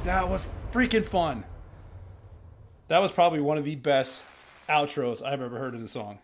That was freaking fun. That was probably one of the best outros I've ever heard in a song.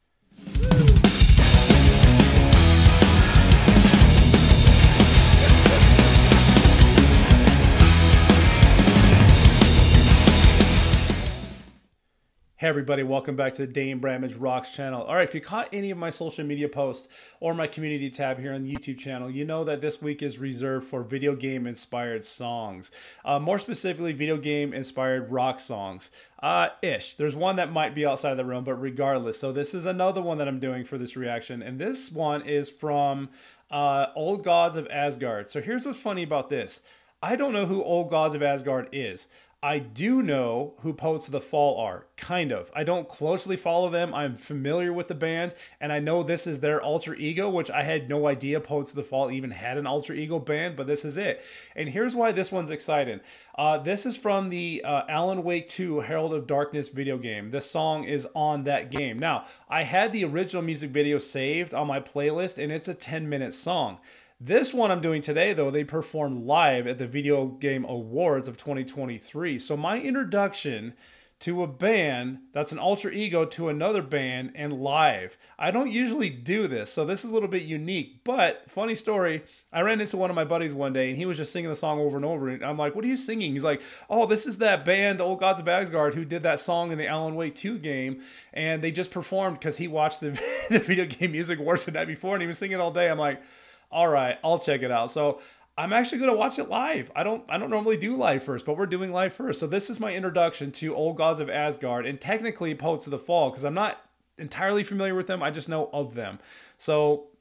Hey everybody, welcome back to the Dane Bramage Rocks channel. All right, if you caught any of my social media posts or my community tab here on the YouTube channel, you know that this week is reserved for video game inspired songs. More specifically, video game inspired rock songs. There's one that might be outside of the realm, but regardless. So this is another one that I'm doing for this reaction. And this one is from Old Gods of Asgard. So here's what's funny about this. I don't know who Old Gods of Asgard is. I do know who Poets of the Fall are, kind of. I don't closely follow them. I'm familiar with the band, and I know this is their alter ego, which I had no idea Poets of the Fall even had an alter ego band, but this is it. And here's why this one's exciting. This is from the Alan Wake 2 Herald of Darkness video game. This song is on that game. Now, I had the original music video saved on my playlist, and it's a 10-minute song. This one I'm doing today, though, they performed live at the Video Game Awards of 2023. So my introduction to a band that's an alter ego to another band and live. I don't usually do this, so this is a little bit unique. But, funny story, I ran into one of my buddies one day, and he was just singing the song over and over. And I'm like, what are you singing? He's like, oh, this is that band, Old Gods of Asgard, who did that song in the Alan Wake 2 game. And they just performed because he watched the Video Game Music Awards the night before, and he was singing all day. I'm like, all right, I'll check it out. So I'm actually going to watch it live. I don't normally do live first, but we're doing live first. So this is my introduction to Old Gods of Asgard and technically Poets of the Fall, because I'm not entirely familiar with them. I just know of them. So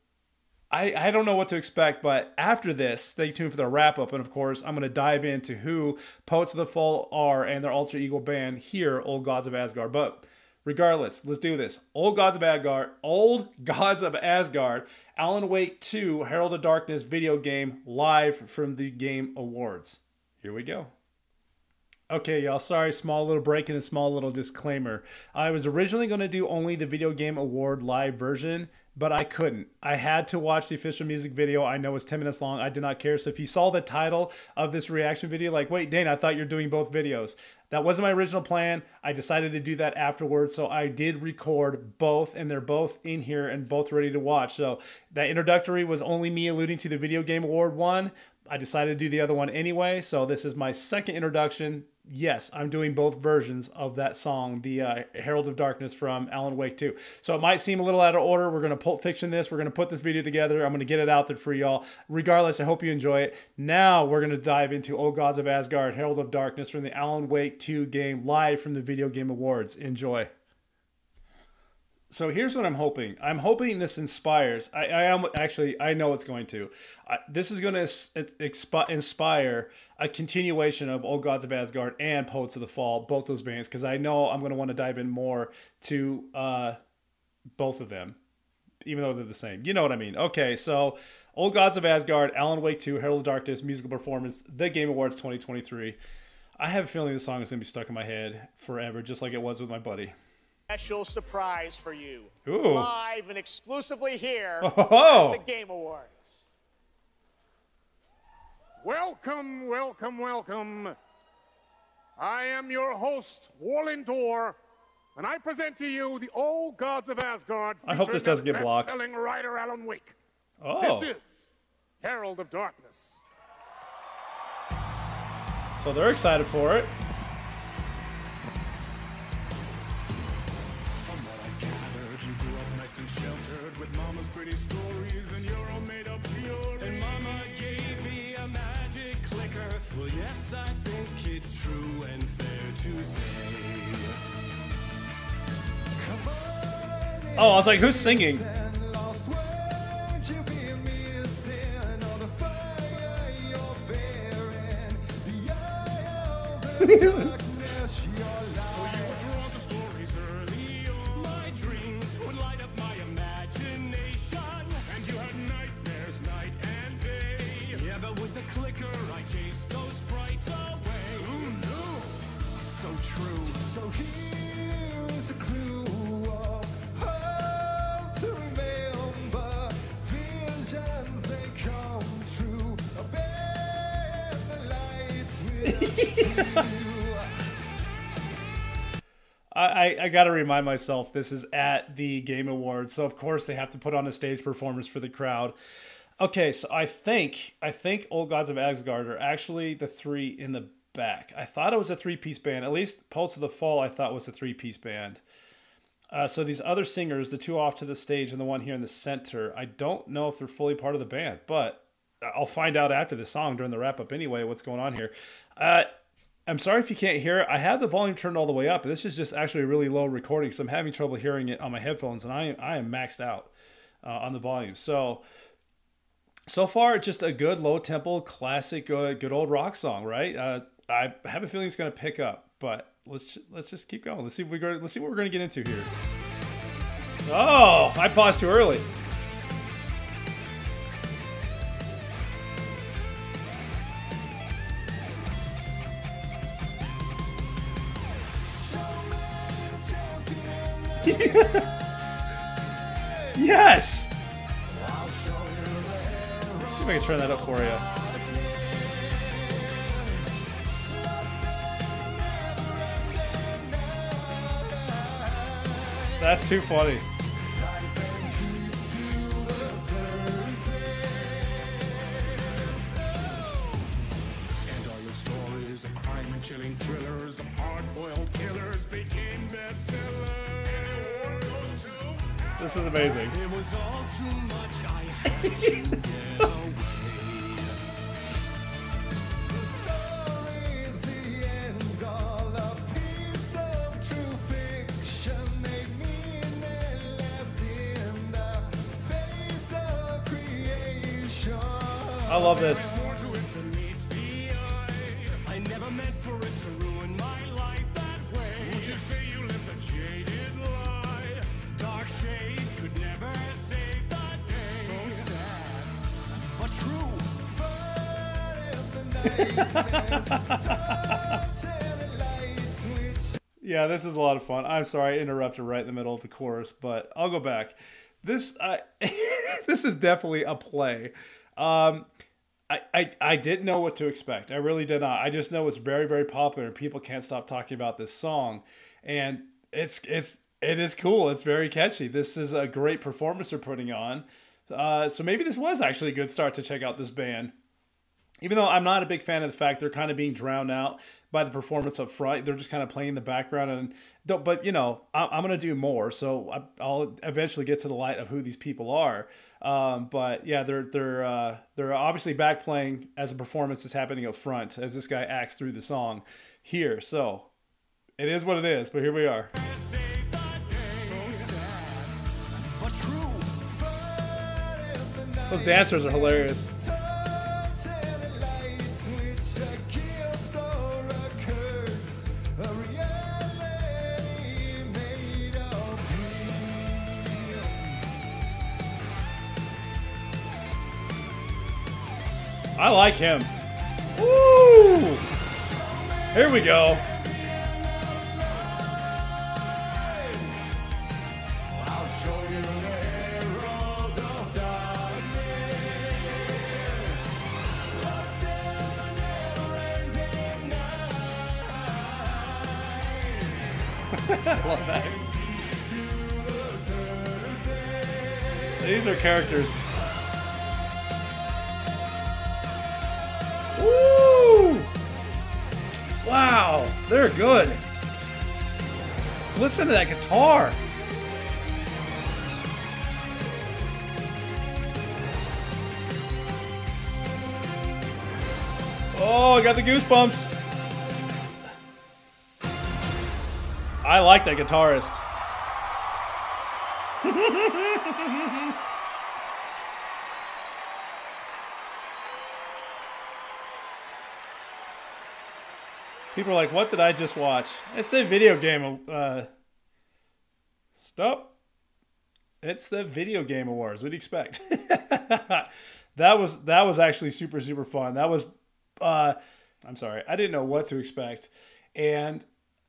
I don't know what to expect, but after this, stay tuned for the wrap up. And of course, I'm going to dive into who Poets of the Fall are and their alter ego band here, Old Gods of Asgard. But regardless, let's do this. Old Gods of Asgard, Alan Wake 2 Herald of Darkness video game live from the Game Awards. Here we go. Okay, y'all, sorry, small little break and a small little disclaimer. I was originally going to do only the Video Game Award live version, but I couldn't. I had to watch the official music video. I know it's 10 minutes long. I did not care. So if you saw the title of this reaction video, like, wait, Dane, I thought you were doing both videos. That wasn't my original plan. I decided to do that afterwards. So I did record both, and they're both in here and both ready to watch. So that introductory was only me alluding to the Video Game Award one. I decided to do the other one anyway. So this is my second introduction. Yes, I'm doing both versions of that song, the Herald of Darkness from Alan Wake 2. So it might seem a little out of order. We're going to Pulp Fiction this. We're going to put this video together. I'm going to get it out there for y'all. Regardless, I hope you enjoy it. Now we're going to dive into Old Gods of Asgard, Herald of Darkness from the Alan Wake 2 game live from the Video Game Awards. Enjoy. So here's what I'm hoping. I'm hoping this inspires. I know it's going to. This is going to inspire a continuation of Old Gods of Asgard and Poets of the Fall, both those bands, because I know I'm going to want to dive in more to both of them, even though they're the same. You know what I mean? Okay, so Old Gods of Asgard, Alan Wake 2, Herald of Darkness, musical performance, The Game Awards 2023. I have a feeling the song is going to be stuck in my head forever, just like it was with my buddy. Special surprise for you. Ooh. Live and exclusively here at the Game Awards. Welcome, welcome, welcome. I am your host, Warlindor, and I present to you the Old Gods of Asgard. I hope this doesn't get blocked. Best-selling writer Alan Wake. Oh. This is Herald of Darkness. So they're excited for it. With mama's pretty stories, and you're all made up pure. And mama gave me a magic clicker. Well, yes, I think it's true and fair to say. Come on, oh, I was like, who's singing? lost words you've been missing. All the fire you're bearing. The eye of the darkness, your life. So you were drawn to stories early on. My dreams would light up my imagination, and you had nightmares night and day. Yeah, but with the clicker, I chased those frights away. Who knew? So true. So here's a clue of how to remember. Visions, they come true. Abandon the lights with I got to remind myself this is at the Game Awards, so of course they have to put on a stage performance for the crowd. Okay, so I think Old Gods of Asgard are actually the three in the back. I thought it was a three-piece band. At least Pulse of the Fall I thought was a three-piece band. So these other singers, the two off to the stage and the one here in the center, I don't know if they're fully part of the band, but I'll find out after the song during the wrap-up anyway what's going on here. I'm sorry if you can't hear it. I have the volume turned all the way up. This is just actually a really low recording, so I'm having trouble hearing it on my headphones, and I am maxed out on the volume. So far, just a good low-tempo, classic, good old rock song, right? I have a feeling it's going to pick up, but let's just keep going. Let's see what we're going to get into here. Oh, I paused too early. Yes! Let's see if I can turn that up for you. That's too funny. And all your stories of crime and chilling thrillers of hard-boiled killers became bestsellers. This is amazing. It was all too much. I had to get away. The story's the end, all a piece of true fiction, made meaningless in the face of creation. I love this. More to it than meets the eye. I never meant for it to ruin my life that way. Would you say you lived a jaded lie? Dark shades could never save the day. So sad, but true. Yeah, this is a lot of fun. I'm sorry I interrupted right in the middle of the chorus, but I'll go back. This this is definitely a play. I didn't know what to expect. I really did not. I just know it's very, very popular. People can't stop talking about this song, and it is cool. It's very catchy. This is a great performance they're putting on. So maybe this was actually a good start to check out this band. Even though I'm not a big fan of the fact they're kind of being drowned out by the performance up front, they're just kind of playing in the background. But you know, I'm going to do more, so I'll eventually get to the light of who these people are. But yeah, they're obviously back playing as a performance is happening up front as this guy acts through the song here. So it is what it is. But here we are. Those dancers are hilarious. I like him. Woo! Here we go. I love that. These are characters. Woo! Wow, they're good. Listen to that guitar. Oh, I got the goosebumps. I like that guitarist. People are like, what did I just watch? It's the video game. Stop. It's the Video Game Awards. What do you expect? That was actually super, super fun. That was, I'm sorry. I didn't know what to expect. And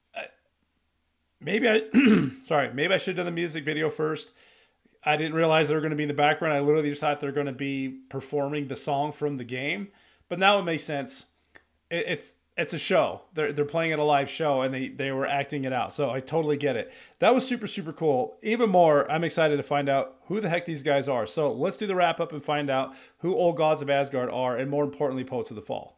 maybe I should have done the music video first. I didn't realize they were going to be in the background. I literally just thought they're going to be performing the song from the game. But now it makes sense. it's a show. They're playing at a live show, and they were acting it out. So I totally get it. That was super, super cool. Even more, I'm excited to find out who the heck these guys are. So let's do the wrap up and find out who Old Gods of Asgard are, and more importantly, Poets of the Fall.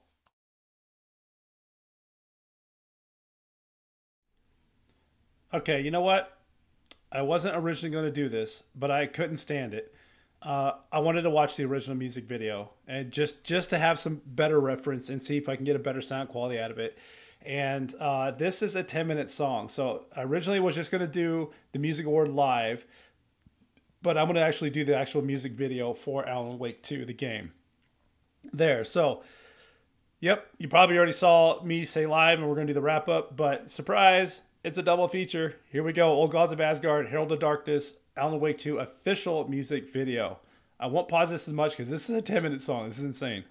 Okay, you know what? I wasn't originally going to do this, but I couldn't stand it. I wanted to watch the original music video and just to have some better reference and see if I can get a better sound quality out of it. And this is a 10-minute song. So I originally was just going to do the music award live, but I'm going to actually do the actual music video for Alan Wake 2, the game. There. So, yep, you probably already saw me say live, and we're going to do the wrap up, but surprise, it's a double feature. Here we go. Old Gods of Asgard, Herald of Darkness, Alan Wake 2 official music video. I won't pause this as much because this is a 10-minute song. This is insane.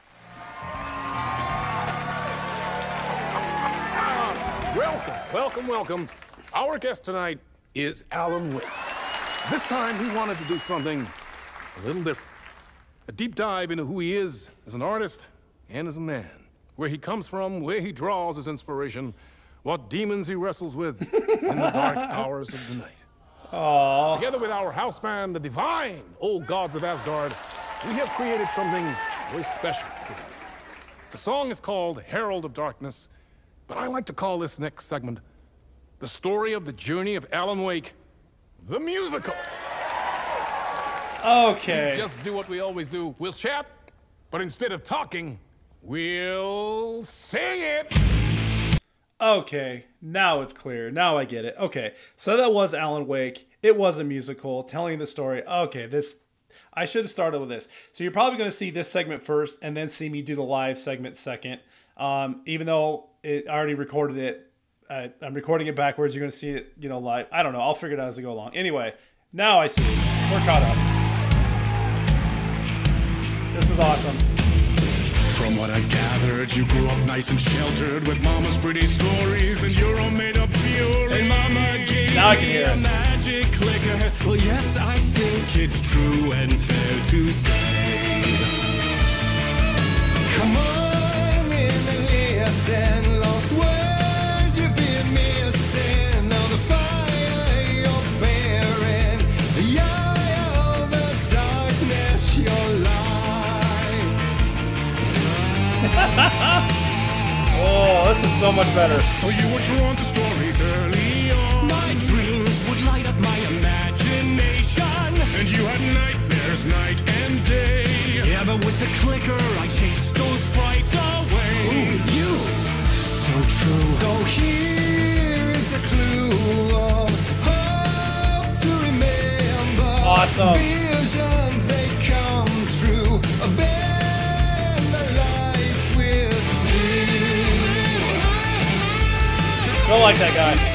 Welcome, welcome, welcome. Our guest tonight is Alan Wake. This time he wanted to do something a little different. A deep dive into who he is as an artist and as a man. Where he comes from, where he draws his inspiration, what demons he wrestles with in the dark hours of the night. Aww. Together with our house band, the divine Old Gods of Asgard, we have created something very special for you. The song is called Herald of Darkness, but I like to call this next segment the story of the journey of Alan Wake, the musical. Okay. Just do what we always do. We'll chat, but instead of talking, we'll sing it. Okay, now it's clear. Now I get it. Okay, so that was Alan Wake. It was a musical telling the story. Okay, I should have started with this. So you're probably going to see this segment first and then see me do the live segment second. Even though I already recorded it, I'm recording it backwards. You're going to see it, live. I don't know. I'll figure it out as I go along. Anyway, now I see it. We're caught up. This is awesome. From what I've gathered, you grew up nice and sheltered with mama's pretty stories and your own made-up fury. And mama gave Now I can me hear a it. magic clicker. Well, yes, I think it's true and fair to say. Come on in and listen. Lost words you've been missing. All the fire you're bearing. The eye of the darkness, your light. Oh, this is so much better. So you were drawn to stories early on. My dreams would light up my imagination. And you had nightmares night and day. Yeah, but with the clicker, I chased those frights away. Ooh, you, so true. So here is the clue of hope to remember. Awesome. Visions, they come true. Bend the light switch to. Don't like that guy.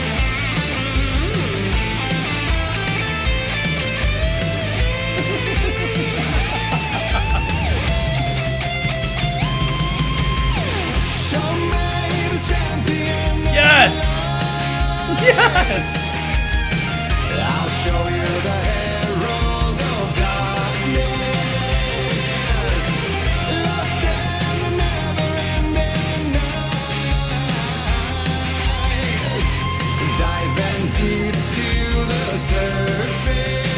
Show me the champion. Yes! Yes! I'll show you the herald of darkness. Lost in the never-ending night. Dive in deep to the surface.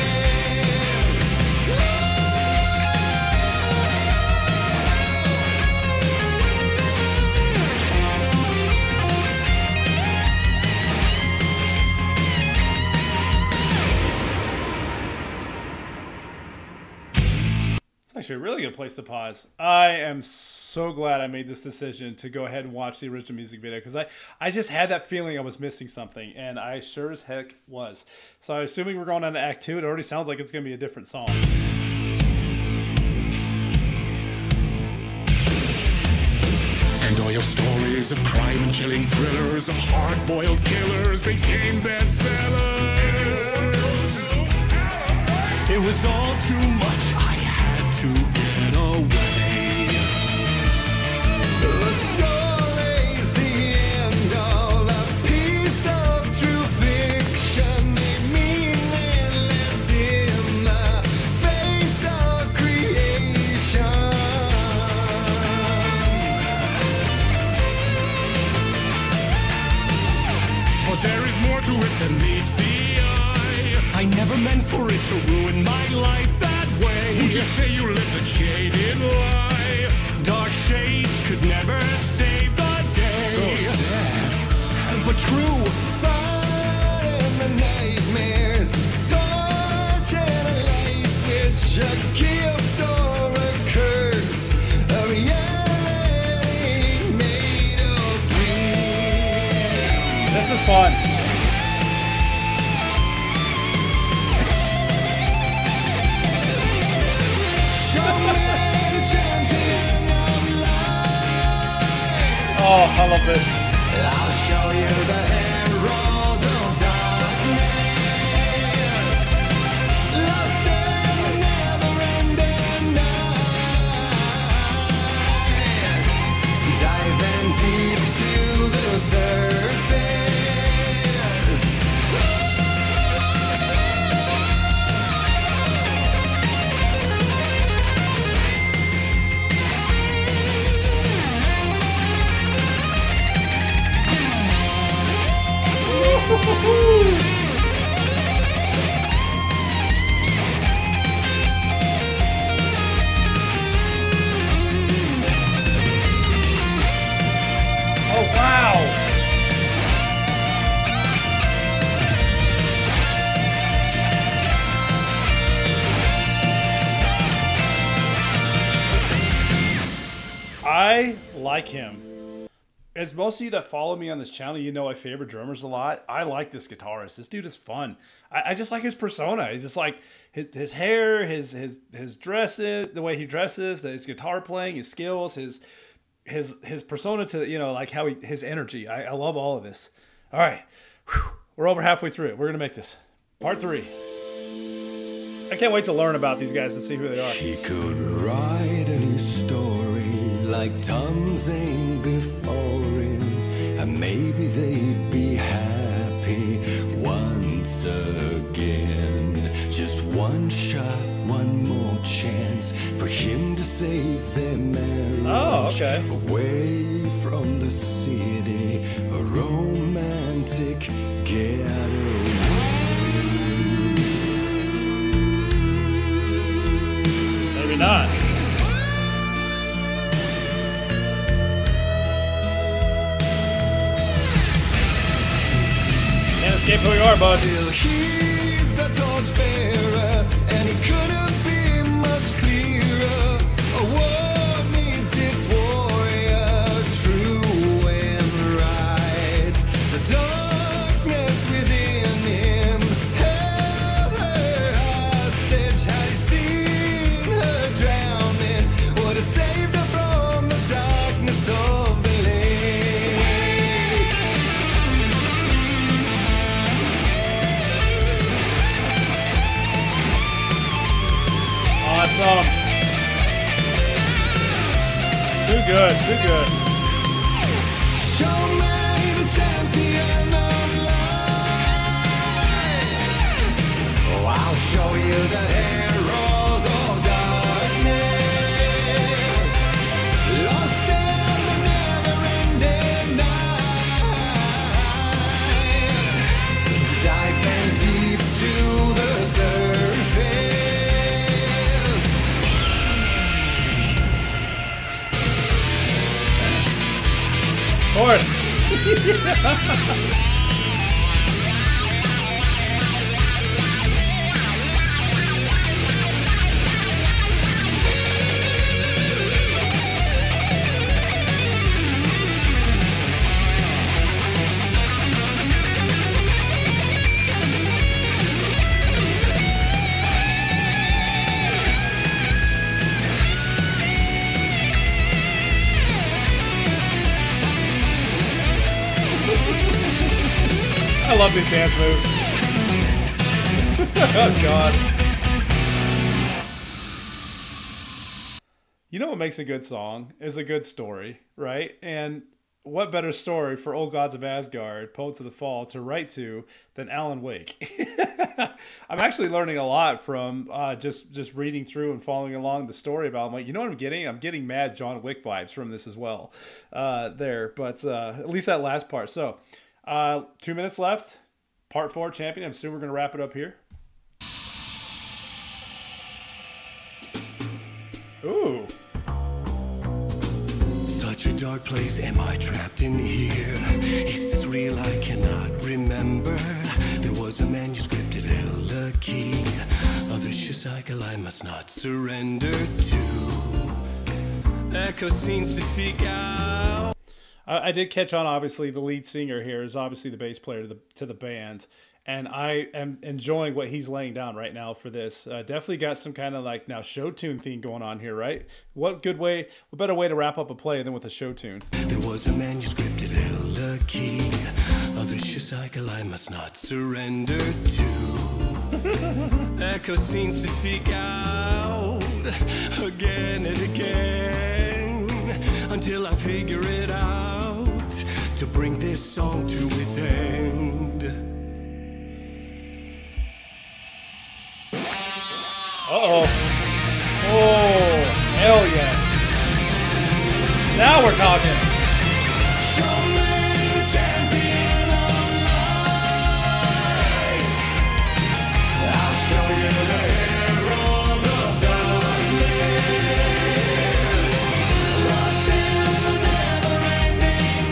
It's actually a really good place to pause. I am so glad I made this decision to go ahead and watch the original music video because I just had that feeling I was missing something, and I sure as heck was. So assuming we're going on to Act 2, it already sounds like it's going to be a different song. And all your stories of crime and chilling thrillers of hard-boiled killers became bestsellers. It was all too much. I had to get away. The story's the end, all a piece of true fiction. They mean endless in the face of creation. to ruin my life that way. Would you say you lived a jaded lie? Dark shades could never save the day. So sad. But true. Fighting the nightmares, torching a life which a gift or a curse, a reality made of dreams. This is fun. Show me the champion of life. Oh, I love this. I'll show you the herald of darkness, lost in the never-ending night, diving deep to the surface. Oh, wow. I like him. As most of you that follow me on this channel, you know I favor drummers a lot. I like this guitarist. This dude is fun. I just like his persona. He's just like his hair, his dresses, the way he dresses, his guitar playing, his skills, his persona to, you know, like how his energy. I love all of this. All right. Whew. We're over halfway through it. We're going to make this. Part 3. I can't wait to learn about these guys and see who they are. He could write a new story like Tom Zane before him, and maybe they'd be happy once again. Just one shot, one more chance for him to save their marriage. Oh, okay. Away from the city, a romantic getaway. Maybe not. Can't escape who you are, bud. Still he's a torchbearer, and he couldn't be much clearer. A war needs its warrior, true and right. The darkness within him held her hostage. Had he seen her drowning, would have saved her from the darkness of the lake. Awesome. Too good, too good. Show me the champion of light. Oh, I'll show you the herald of darkness, lost in the never-ending night, diving deep to the surface. Of course. I love these dance moves. Oh, God. You know what makes a good song is a good story, right? And what better story for Old Gods of Asgard, Poets of the Fall, to write to than Alan Wake? I'm actually learning a lot from just reading through and following along the story of Alan Wake. You know what I'm getting? I'm getting mad John Wick vibes from this as well there. But at least that last part. So 2 minutes left. Part 4, Champion. I'm assuming we're going to wrap it up here. Ooh. Such a dark place, am I trapped in here? Is this real? I cannot remember. There was a manuscript that held a key, a vicious cycle I must not surrender to. Echo scenes to seek out. I did catch on, obviously, the lead singer here is obviously the bass player to the band. And I am enjoying what he's laying down right now for this. Definitely got some kind of like now show tune theme going on here, right? What better way to wrap up a play than with a show tune? There was a manuscript that held a key, a vicious cycle I must not surrender to. Echo scenes to seek out again and again until I figure it out to bring this song to its end. Uh-oh. Oh, hell yes. Now we're talking. Show me the champion of light. I'll show you the herald of darkness. Lost in the never-ending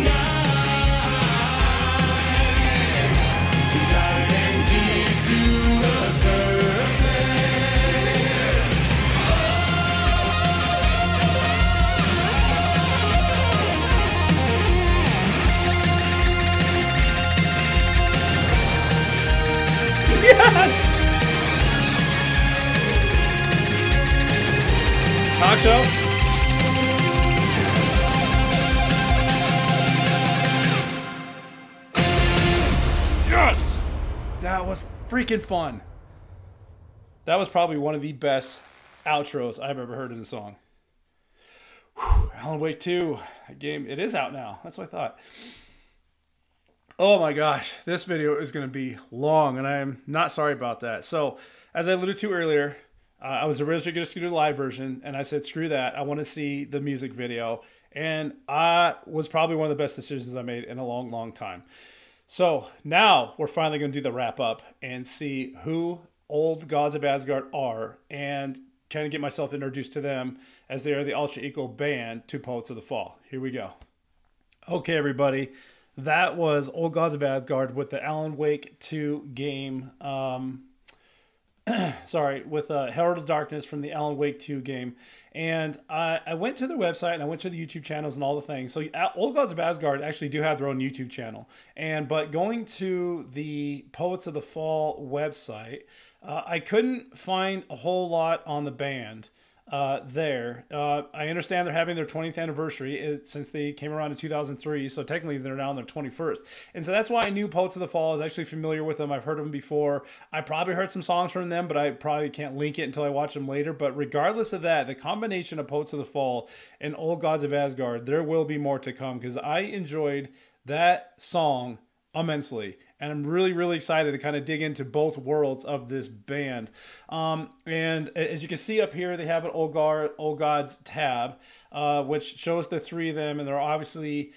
night. Diving deep to the surface. Yes! Talk show? Yes! That was freaking fun. That was probably one of the best outros I've ever heard in a song. Whew, Alan Wake 2 game, it is out now. That's what I thought. Oh my gosh, this video is going to be long, and I am not sorry about that. So, as I alluded to earlier, I was originally going to do the live version, and I said, screw that. I want to see the music video, and I was probably one of the best decisions I made in a long, long time. So, now we're finally going to do the wrap-up and see who Old Gods of Asgard are, and kind of get myself introduced to them as they are the Ultra Eco band to Poets of the Fall. Here we go. Okay, everybody. That was Old Gods of Asgard with the Alan Wake 2 game. Sorry, with Herald of Darkness from the Alan Wake 2 game. And I went to their website and I went to the YouTube channels and all the things. So Old Gods of Asgard actually do have their own YouTube channel. But going to the Poets of the Fall website, I couldn't find a whole lot on the band. there. I understand they're having their 20th anniversary since they came around in 2003, so technically they're now on their 21st. And so that's why I knew Poets of the Fall. I was actually familiar with them. I've heard them before. I probably heard some songs from them, but I probably can't link it until I watch them later. But regardless of that, the combination of Poets of the Fall and Old Gods of Asgard, there will be more to come, because I enjoyed that song immensely. And I'm really, really excited to kind of dig into both worlds of this band. And as you can see up here, they have an Old Gods tab, which shows the three of them. And they're obviously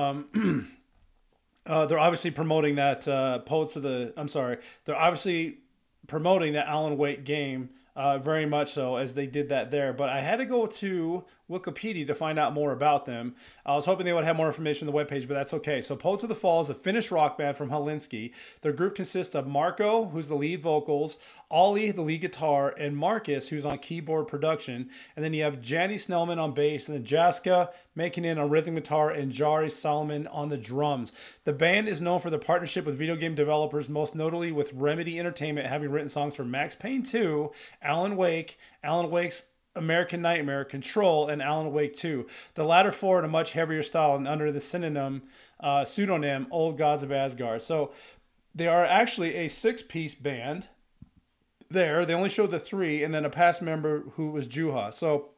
promoting that they're obviously promoting that Alan Wake game very much so, as they did that there. But I had to go to Wikipedia to find out more about them. I was hoping they would have more information on the webpage, but that's okay. So Poets of the Fall is a Finnish rock band from Helsinki. Their group consists of Marco, who's the lead vocals, Ollie, the lead guitar, and Marcus, who's on keyboard production. And then you have Janny Snellman on bass, and then Jaska making in on rhythm guitar, and Jari Solomon on the drums. The band is known for their partnership with video game developers, most notably with Remedy Entertainment, having written songs for Max Payne 2, Alan Wake's American Nightmare, Control, and Alan Wake 2. The latter four in a much heavier style and under the pseudonym Old Gods of Asgard. So they are actually a six-piece band there. They only showed the three, and then a past member who was Juha. So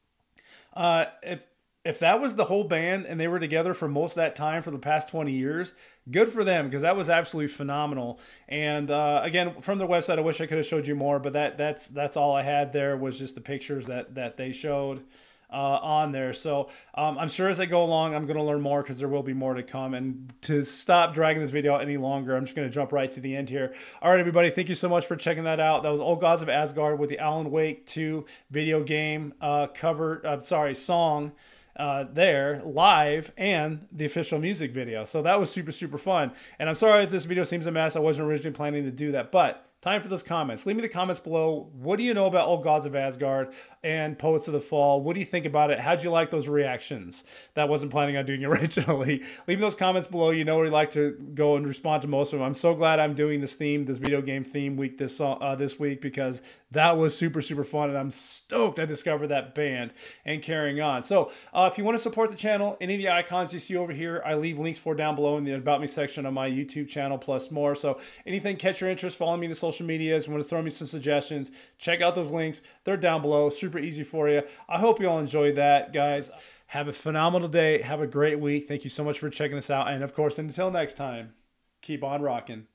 if that was the whole band and they were together for most of that time for the past 20 years, good for them, because that was absolutely phenomenal. And again, from their website, I wish I could have showed you more, but that's all I had there was just the pictures that they showed. on there. So I'm sure as I go along, I'm going to learn more because there will be more to come. And to stop dragging this video out any longer, I'm just going to jump right to the end here. All right, everybody, thank you so much for checking that out. That was Old Gods of Asgard with the Alan Wake 2 video game song there live and the official music video. So that was super, super fun. And I'm sorry if this video seems a mess. I wasn't originally planning to do that, but time for those comments. Leave me the comments below. What do you know about Old Gods of Asgard and Poets of the Fall? What do you think about it? How'd you like those reactions? That wasn't planning on doing originally. Leave those comments below. You know where you like to go and respond to most of them. I'm so glad I'm doing this video game theme week this week, because that was super, super fun, and I'm stoked I discovered that band and carrying on. So if you want to support the channel, any of the icons you see over here, I leave links for down below in the About Me section on my YouTube channel, plus more. So anything catch your interest, follow me in the social medias. You want to throw me some suggestions, check out those links. They're down below. Super easy for you. I hope you all enjoyed that, guys. Have a phenomenal day. Have a great week. Thank you so much for checking this out. And of course, until next time, keep on rocking.